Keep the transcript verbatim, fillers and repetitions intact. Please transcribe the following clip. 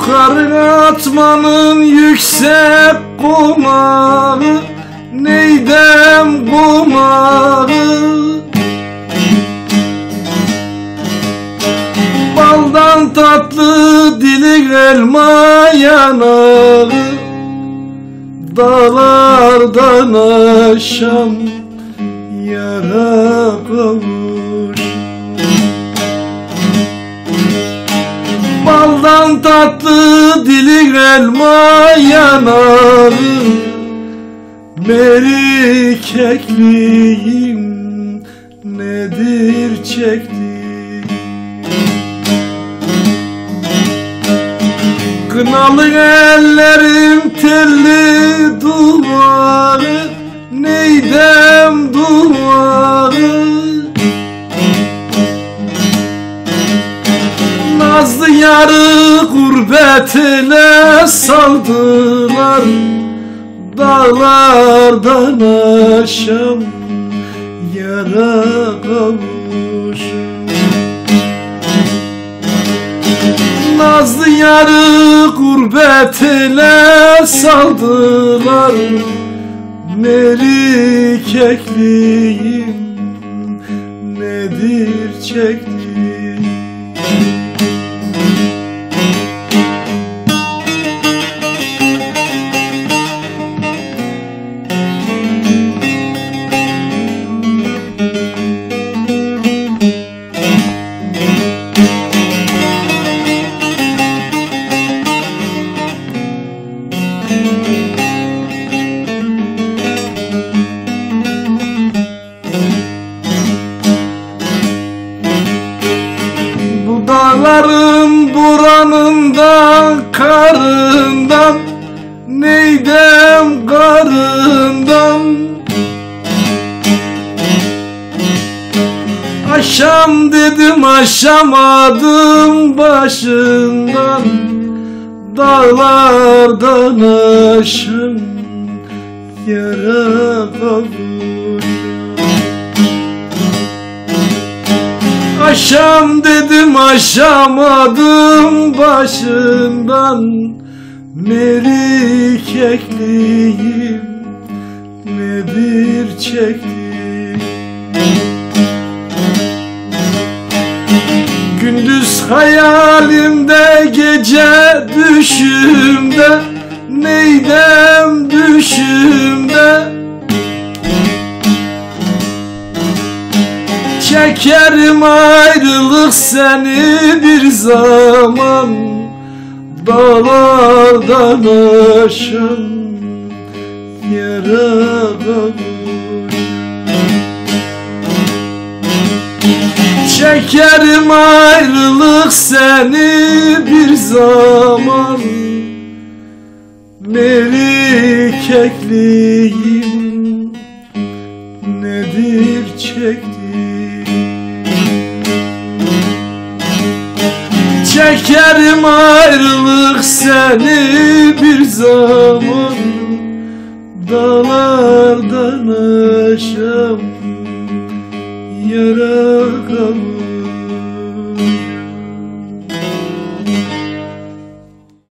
Yukarı atmanın yüksek konağı, neydem konağı. Baldan tatlı dili elma yanağı, dağlardan aşan yara kavuş. Baldan tatlı dili elma yanağı, beri kekliğim nedir çekti. Kınalı ellerim telli duvarı, neydem duvarı. Nazlı yarı gurbetine saldılar, dağlardan aşan yara kavuşum. Nazlı yarı gurbetine saldılar, meri kekliğim nedir çekti. Dağların buranından, karından, neydem karından. Aşam dedim aşamadım başından, dağlardan aşan yara kavuş. Aşam dedim aşamadım başından, meri kekliğim nedir çekti. Gündüz hayalimde, gece düşümde, neydem düşümde. Çekerim ayrılık seni bir zaman, dağlardan aşan yara kavuş. Çekerim ayrılık seni bir zaman, meri kekliğim nedir çekti. Çekerim ayrılık seni bir zaman, dağlardan aşan yara kavuş.